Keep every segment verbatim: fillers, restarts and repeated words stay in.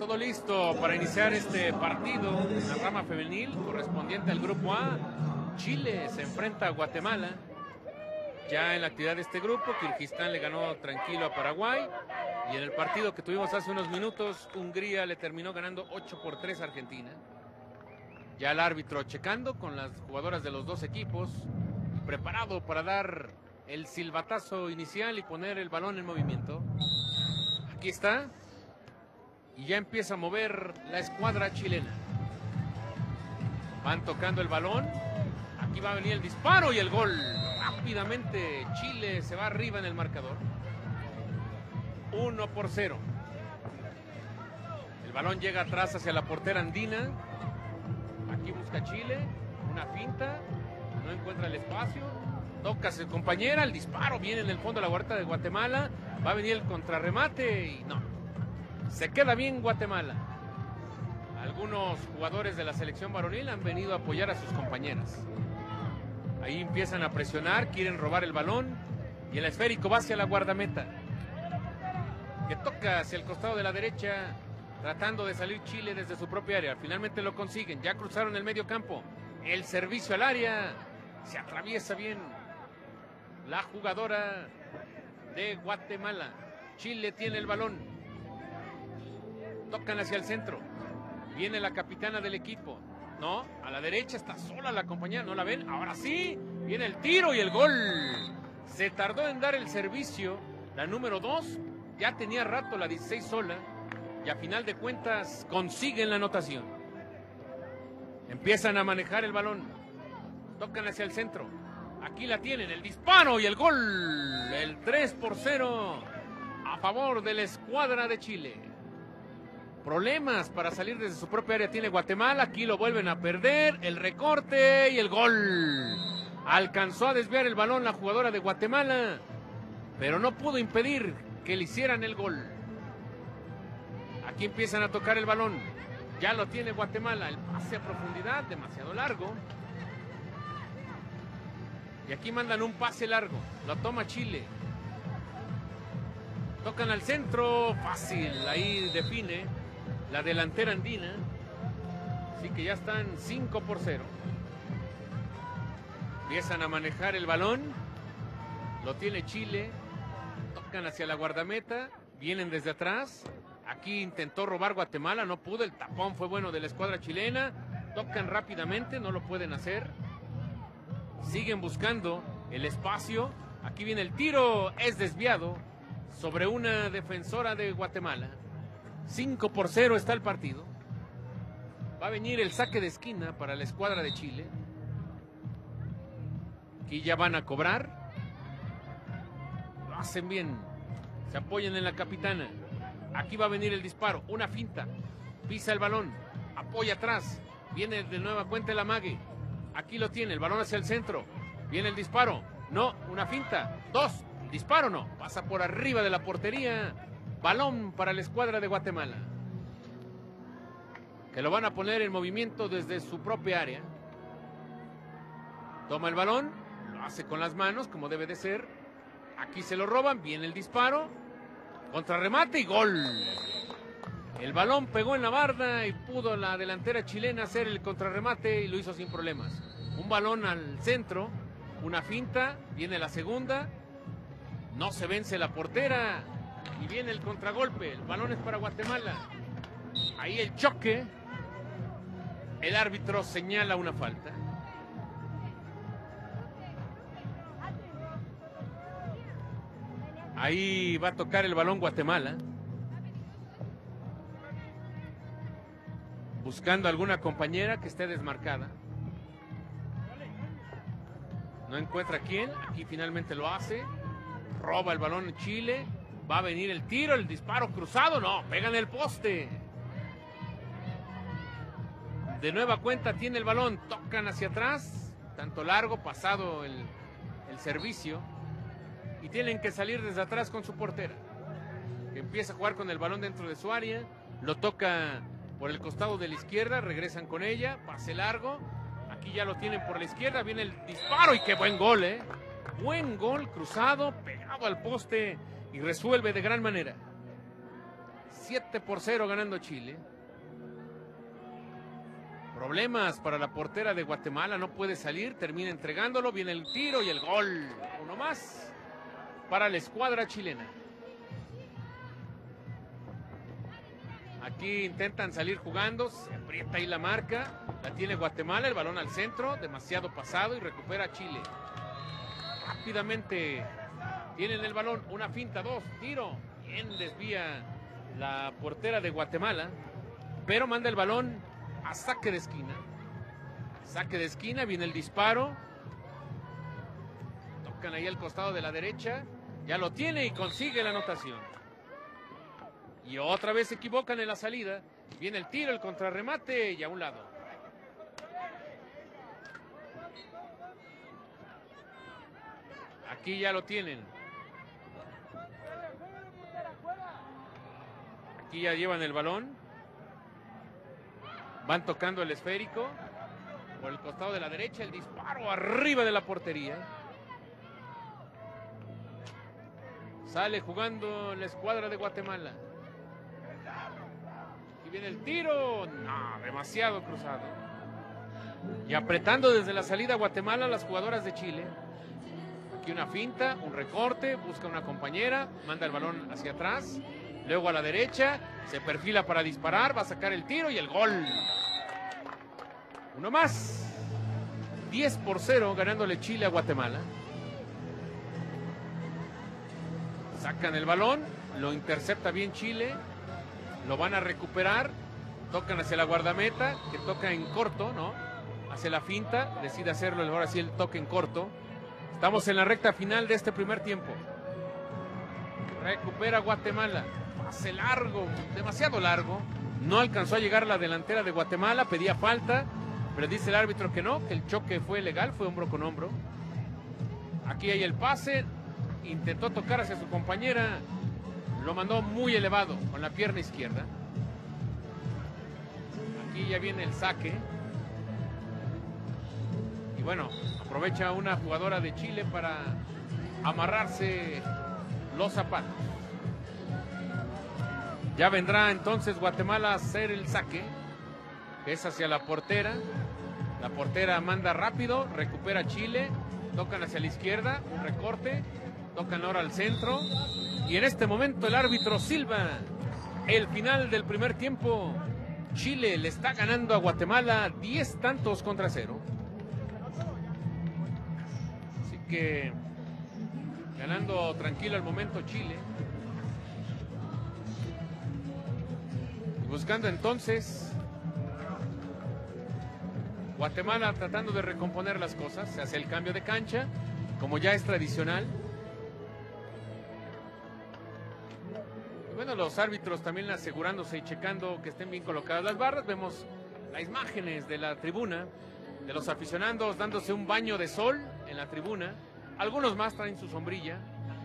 todo listo para iniciar este partido en la rama femenil correspondiente al grupo A. Chile se enfrenta a Guatemala. Ya en la actividad de este grupo, Kirguistán le ganó tranquilo a Paraguay. Y en el partido que tuvimos hace unos minutos, Hungría le terminó ganando ocho por tres a Argentina. Ya el árbitro checando con las jugadoras de los dos equipos, preparado para dar el silbatazo inicial y poner el balón en movimiento. Aquí está. Y ya empieza a mover la escuadra chilena. Van tocando el balón. Aquí va a venir el disparo y el gol. Rápidamente Chile se va arriba en el marcador. uno por cero. El balón llega atrás hacia la portera andina. Aquí busca Chile. Una finta. No encuentra el espacio. Toca a su compañera. El disparo viene en el fondo de la huerta de Guatemala. Va a venir el contrarremate y no. Se queda bien Guatemala. Algunos jugadores de la selección varonil han venido a apoyar a sus compañeras. Ahí empiezan a presionar, quieren robar el balón y el esférico va hacia la guardameta, que toca hacia el costado de la derecha, tratando de salir Chile desde su propia área. Finalmente lo consiguen, ya cruzaron el medio campo. El servicio al área, se atraviesa bien la jugadora de Guatemala. Chile tiene el balón. Tocan hacia el centro. Viene la capitana del equipo. No, a la derecha está sola la compañera. ¿No la ven? Ahora sí. Viene el tiro y el gol. Se tardó en dar el servicio la número dos. Ya tenía rato la dieciséis sola. Y a final de cuentas consiguen la anotación. Empiezan a manejar el balón. Tocan hacia el centro. Aquí la tienen. El disparo y el gol. El tres por cero a favor de la escuadra de Chile. Problemas para salir desde su propia área tiene Guatemala. Aquí lo vuelven a perder. El recorte y el gol. Alcanzó a desviar el balón la jugadora de Guatemala, pero no pudo impedir que le hicieran el gol. Aquí empiezan a tocar el balón. Ya lo tiene Guatemala. El pase a profundidad, demasiado largo. Y aquí mandan un pase largo. Lo toma Chile. Tocan al centro. Fácil. Ahí define la delantera andina. Así que ya están cinco por cero. Empiezan a manejar el balón. Lo tiene Chile. Tocan hacia la guardameta. Vienen desde atrás. Aquí intentó robar Guatemala. No pudo. El tapón fue bueno de la escuadra chilena. Tocan rápidamente. No lo pueden hacer. Siguen buscando el espacio. Aquí viene el tiro. Es desviado sobre una defensora de Guatemala. cinco por cero está el partido. Va a venir el saque de esquina para la escuadra de Chile. Aquí ya van a cobrar. Lo hacen bien. Se apoyan en la capitana. Aquí va a venir el disparo. Una finta. Pisa el balón. Apoya atrás. Viene de nueva cuenta el amague. Aquí lo tiene. El balón hacia el centro. Viene el disparo. No. Una finta. Dos. Disparo no. Pasa por arriba de la portería. Balón para la escuadra de Guatemala, que lo van a poner en movimiento desde su propia área. Toma el balón, lo hace con las manos como debe de ser. Aquí se lo roban, viene el disparo, contrarremate y gol. El balón pegó en la barda y pudo la delantera chilena hacer el contrarremate y lo hizo sin problemas. Un balón al centro, una finta, viene la segunda, no se vence la portera. Y viene el contragolpe. El balón es para Guatemala. Ahí el choque. El árbitro señala una falta. Ahí va a tocar el balón Guatemala. Buscando alguna compañera que esté desmarcada. No encuentra quién. Aquí finalmente lo hace. Roba el balón en Chile. Va a venir el tiro, el disparo cruzado. No, pega en el poste. De nueva cuenta tiene el balón. Tocan hacia atrás. Tanto largo, pasado el, el servicio. Y tienen que salir desde atrás con su portera, que empieza a jugar con el balón dentro de su área. Lo toca por el costado de la izquierda. Regresan con ella. Pase largo. Aquí ya lo tienen por la izquierda. Viene el disparo y qué buen gol, ¿eh? Buen gol cruzado, pegado al poste. Y resuelve de gran manera. siete por cero ganando Chile. Problemas para la portera de Guatemala, no puede salir, termina entregándolo, viene el tiro y el gol. Uno más para la escuadra chilena. Aquí intentan salir jugando, se aprieta ahí la marca, la tiene Guatemala, el balón al centro, demasiado pasado y recupera Chile. Rápidamente tienen el balón, una finta, dos, tiro. Bien desvía la portera de Guatemala, pero manda el balón a saque de esquina. Saque de esquina, viene el disparo. Tocan ahí al costado de la derecha, ya lo tiene y consigue la anotación. Y otra vez se equivocan en la salida. Viene el tiro, el contrarremate y a un lado. Aquí ya lo tienen. Aquí ya llevan el balón. Van tocando el esférico. Por el costado de la derecha, el disparo arriba de la portería. Sale jugando la escuadra de Guatemala. Viene el tiro, no, demasiado cruzado. Y apretando desde la salida Guatemala las jugadoras de Chile. Aquí una finta, un recorte, busca una compañera, manda el balón hacia atrás, luego a la derecha, se perfila para disparar, va a sacar el tiro y el gol. Uno más. diez por cero ganándole Chile a Guatemala. Sacan el balón, lo intercepta bien Chile. Lo van a recuperar, tocan hacia la guardameta, que toca en corto, ¿no? Hace la finta, decide hacerlo ahora sí el toque en corto. Estamos en la recta final de este primer tiempo. Recupera Guatemala, pase largo, demasiado largo. No alcanzó a llegar a la delantera de Guatemala, pedía falta, pero dice el árbitro que no, que el choque fue legal, fue hombro con hombro. Aquí hay el pase, intentó tocar hacia su compañera. Lo mandó muy elevado con la pierna izquierda. Aquí ya viene el saque. Y bueno, aprovecha una jugadora de Chile para amarrarse los zapatos. Ya vendrá entonces Guatemala a hacer el saque, que es hacia la portera. La portera manda rápido, recupera Chile. Tocan hacia la izquierda, un recorte. Tocan ahora al centro. Y en este momento el árbitro silba el final del primer tiempo. Chile le está ganando a Guatemala diez tantos contra cero. Así que ganando tranquilo al momento Chile. Y buscando entonces Guatemala tratando de recomponer las cosas. Se hace el cambio de cancha, como ya es tradicional. Bueno, los árbitros también asegurándose y checando que estén bien colocadas las barras. Vemos las imágenes de la tribuna, de los aficionados dándose un baño de sol en la tribuna. Algunos más traen su sombrilla.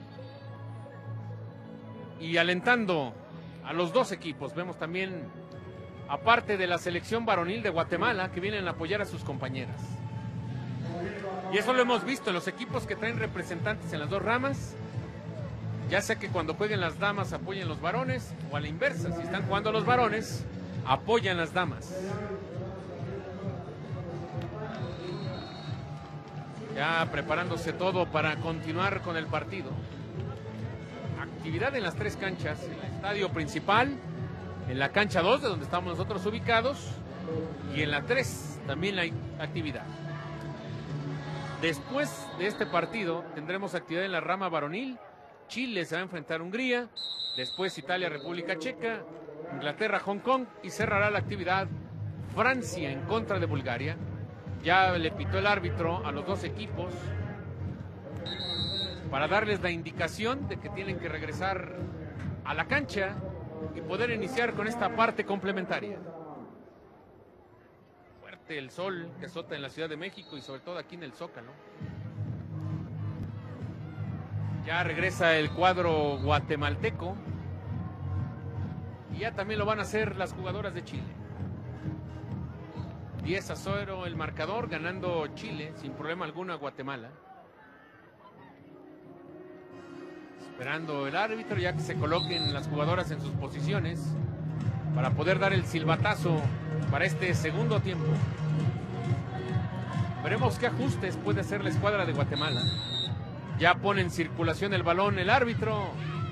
Y alentando a los dos equipos. Vemos también, aparte de la selección varonil de Guatemala, que vienen a apoyar a sus compañeras. Y eso lo hemos visto en los equipos que traen representantes en las dos ramas. Ya sea que cuando jueguen las damas apoyen los varones, o a la inversa, si están jugando los varones, apoyan las damas. Ya preparándose todo para continuar con el partido. Actividad en las tres canchas, en el estadio principal, en la cancha dos, de donde estamos nosotros ubicados, y en la tres también hay actividad. Después de este partido tendremos actividad en la rama varonil. Chile se va a enfrentar a Hungría, después Italia, República Checa, Inglaterra, Hong Kong, y cerrará la actividad Francia en contra de Bulgaria. Ya le pitó el árbitro a los dos equipos para darles la indicación de que tienen que regresar a la cancha y poder iniciar con esta parte complementaria. Fuerte el sol que azota en la Ciudad de México y sobre todo aquí en el Zócalo. Ya regresa el cuadro guatemalteco y ya también lo van a hacer las jugadoras de Chile. diez a cero el marcador, ganando Chile sin problema alguno a Guatemala. Esperando el árbitro ya que se coloquen las jugadoras en sus posiciones para poder dar el silbatazo para este segundo tiempo. Veremos qué ajustes puede hacer la escuadra de Guatemala. Ya pone en circulación el balón el árbitro.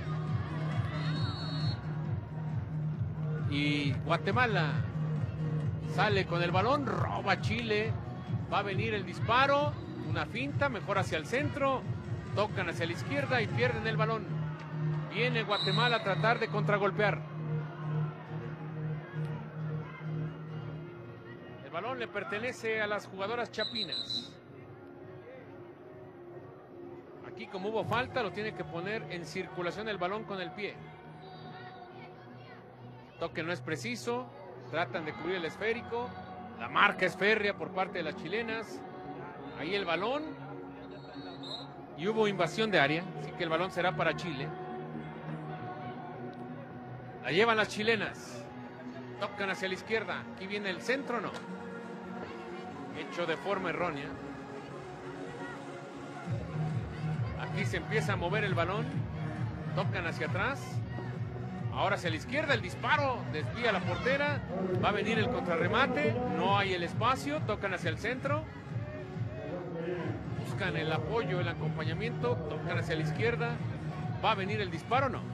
Y Guatemala sale con el balón, roba Chile. Va a venir el disparo, una finta, mejor hacia el centro. Tocan hacia la izquierda y pierden el balón. Viene Guatemala a tratar de contragolpear. El balón le pertenece a las jugadoras chapinas. Aquí, como hubo falta, lo tiene que poner en circulación el balón con el pie. Toque no es preciso. Tratan de cubrir el esférico. La marca es férrea por parte de las chilenas. Ahí el balón. Y hubo invasión de área. Así que el balón será para Chile. La llevan las chilenas. Tocan hacia la izquierda. Aquí viene el centro, no. Hecho de forma errónea. Aquí se empieza a mover el balón. Tocan hacia atrás. Ahora hacia la izquierda, el disparo. Desvía la portera. Va a venir el contrarremate. No hay el espacio. Tocan hacia el centro. Buscan el apoyo, el acompañamiento. Tocan hacia la izquierda. Va a venir el disparo, no.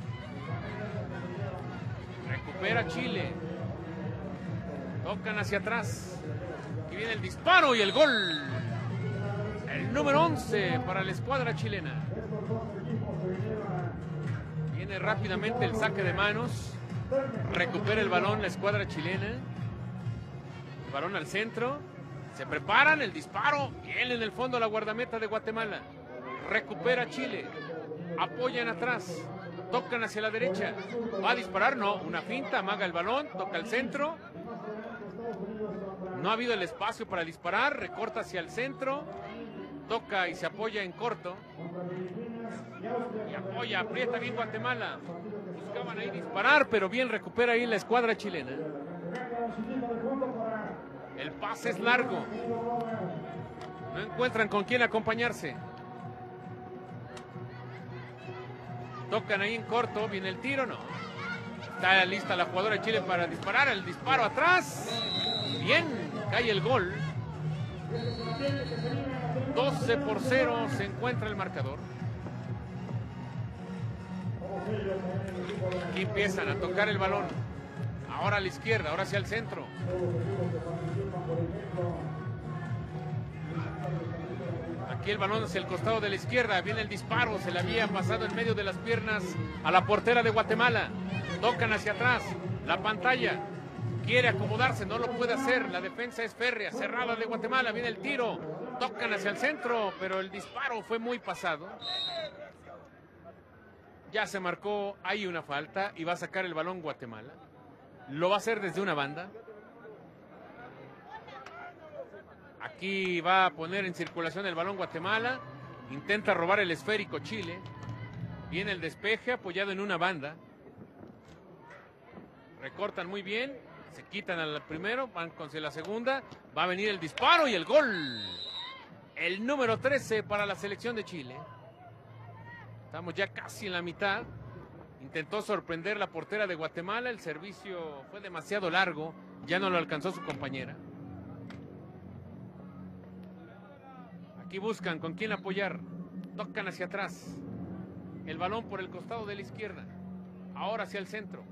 Recupera Chile. Tocan hacia atrás. Aquí viene el disparo y el gol. El número once para la escuadra chilena. Viene rápidamente el saque de manos. Recupera el balón la escuadra chilena. El balón al centro. Se preparan, el disparo. Bien en el fondo la guardameta de Guatemala. Recupera Chile. Apoyan atrás. Tocan hacia la derecha. Va a disparar, no. Una finta, amaga el balón. Toca el centro. No ha habido el espacio para disparar. Recorta hacia el centro. Toca y se apoya en corto. Y apoya, aprieta bien Guatemala. Buscaban ahí disparar, pero bien recupera ahí la escuadra chilena. El pase es largo. No encuentran con quién acompañarse. Tocan ahí en corto. Viene el tiro, no. Está lista la jugadora de Chile para disparar. El disparo atrás. Bien, cae el gol. doce por cero se encuentra el marcador. Aquí empiezan a tocar el balón. Ahora a la izquierda, ahora hacia el centro. Aquí el balón hacia el costado de la izquierda. Viene el disparo. Se le había pasado en medio de las piernas a la portera de Guatemala. Tocan hacia atrás. La pantalla. Quiere acomodarse, no lo puede hacer. La defensa es férrea, cerrada de Guatemala. Viene el tiro. Tocan hacia el centro, pero el disparo fue muy pasado. Ya se marcó ahí una falta y va a sacar el balón Guatemala. Lo va a hacer desde una banda. Aquí va a poner en circulación el balón Guatemala. Intenta robar el esférico Chile. Viene el despeje apoyado en una banda. Recortan muy bien. Se quitan al primero, van con la segunda. Va a venir el disparo y el gol. El número trece para la selección de Chile. Estamos ya casi en la mitad. Intentó sorprender la portera de Guatemala. El servicio fue demasiado largo. Ya no lo alcanzó su compañera. Aquí buscan con quién apoyar. Tocan hacia atrás. El balón por el costado de la izquierda. Ahora hacia el centro.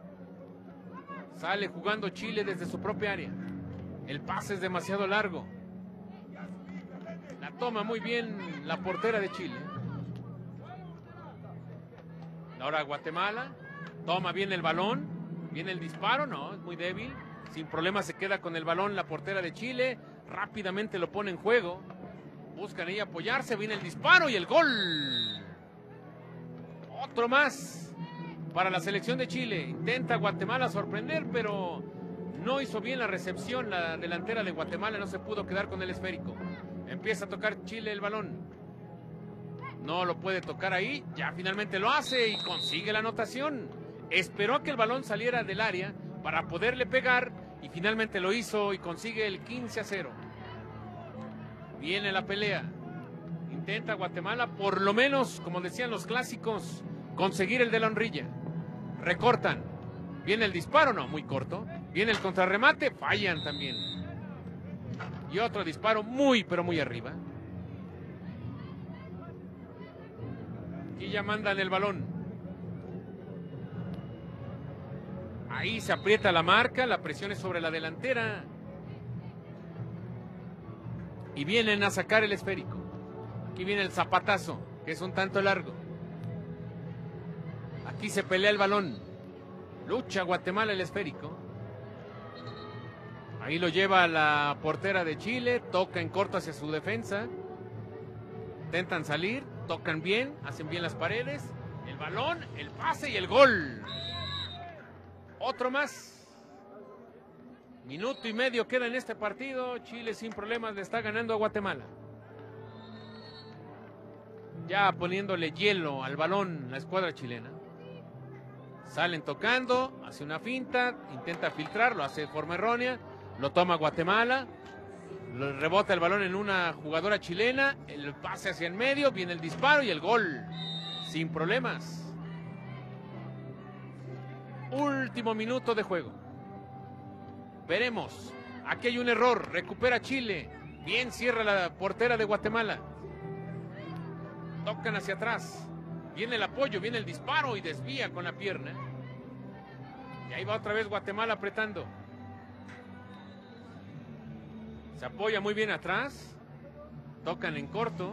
Sale jugando Chile desde su propia área. El pase es demasiado largo. La toma muy bien la portera de Chile. Ahora Guatemala. Toma bien el balón. Viene el disparo. No, es muy débil. Sin problema se queda con el balón la portera de Chile. Rápidamente lo pone en juego. Buscan ahí apoyarse. Viene el disparo y el gol. Otro más para la selección de Chile. Intenta Guatemala sorprender, pero no hizo bien la recepción. La delantera de Guatemala no se pudo quedar con el esférico. Empieza a tocar Chile el balón. No lo puede tocar ahí. Ya finalmente lo hace y consigue la anotación. Esperó a que el balón saliera del área para poderle pegar y finalmente lo hizo y consigue el quince a cero. Viene la pelea. Intenta Guatemala, por lo menos, como decían los clásicos, conseguir el de la honrilla. Recortan. Viene el disparo, no, muy corto. Viene el contrarremate, fallan también. Y otro disparo muy, pero muy arriba. Y ya mandan el balón. Ahí se aprieta la marca, la presión es sobre la delantera. Y vienen a sacar el esférico. Aquí viene el zapatazo, que es un tanto largo. Aquí se pelea el balón. Lucha Guatemala el esférico. Ahí lo lleva la portera de Chile. Toca en corto hacia su defensa. Intentan salir. Tocan bien. Hacen bien las paredes. El balón, el pase y el gol. Otro más. Minuto y medio queda en este partido. Chile sin problemas le está ganando a Guatemala. Ya poniéndole hielo al balón la escuadra chilena. Salen tocando, hace una finta, intenta filtrar, lo hace de forma errónea, lo toma Guatemala, lo rebota el balón en una jugadora chilena, el pase hacia el medio, viene el disparo y el gol, sin problemas. Último minuto de juego. Veremos, aquí hay un error, recupera Chile, bien cierra la portera de Guatemala. Tocan hacia atrás. Viene el apoyo, viene el disparo y desvía con la pierna. Y ahí va otra vez Guatemala apretando. Se apoya muy bien atrás. Tocan en corto.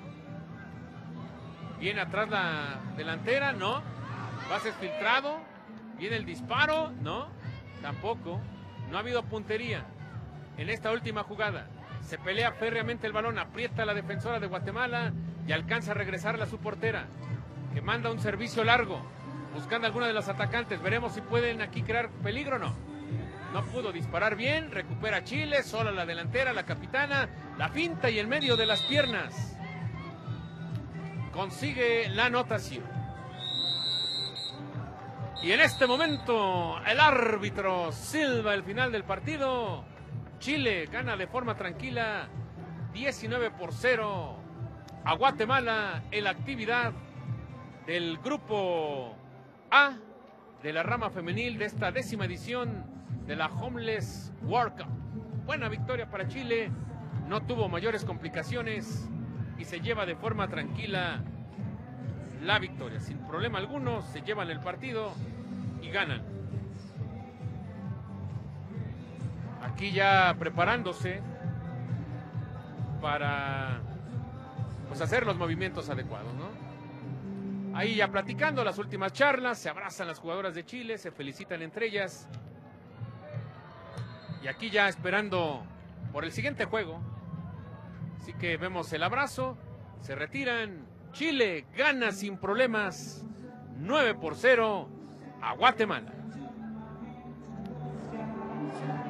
Viene atrás la delantera, no. Pase filtrado. Viene el disparo, no. Tampoco. No ha habido puntería en esta última jugada. Se pelea férreamente el balón, aprieta a la defensora de Guatemala y alcanza a regresarla a su portera, que manda un servicio largo, buscando a alguna de los atacantes. Veremos si pueden aquí crear peligro o no. No pudo disparar bien, recupera Chile, sola la delantera, la capitana, la finta y el medio de las piernas. Consigue la anotación. Y en este momento el árbitro silba el final del partido. Chile gana de forma tranquila diecinueve por cero a Guatemala en la actividad del grupo A de la rama femenil de esta décima edición de la Homeless World Cup. Buena victoria para Chile, no tuvo mayores complicaciones y se lleva de forma tranquila la victoria. Sin problema alguno, se llevan el partido y ganan. Aquí ya preparándose para pues hacer los movimientos adecuados, ¿no? Ahí ya platicando las últimas charlas, se abrazan las jugadoras de Chile, se felicitan entre ellas. Y aquí ya esperando por el siguiente juego. Así que vemos el abrazo, se retiran. Chile gana sin problemas nueve por cero a Guatemala.